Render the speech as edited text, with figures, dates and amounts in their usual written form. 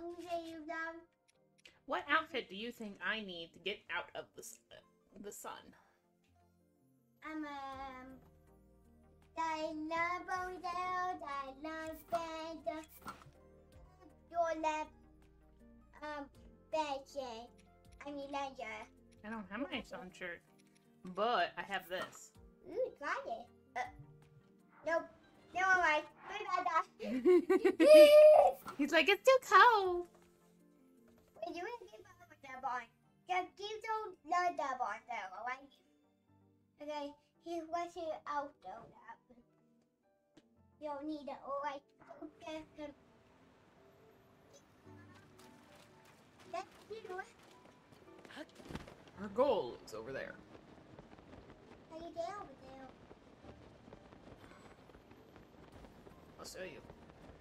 What outfit do you think I need to get out of the sun? I don't have my sun shirt, but I have this. Ooh, try it. Nope. No, alright. He's like, it's too cold. When you give up with the barn, just give the barn there, alright? Okay, he wants it out though. You don't need it, alright? Okay. That's you. Our goal is over there. How you get over there? I'll show you.